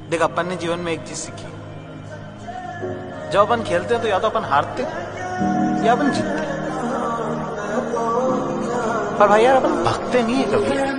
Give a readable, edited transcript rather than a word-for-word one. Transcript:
देख अपन ने जीवन में एक चीज सीखी, जब अपन खेलते हैं तो या तो अपन हारते या अपन जीतते, पर भाई यार अपन भागते नहीं है कभी।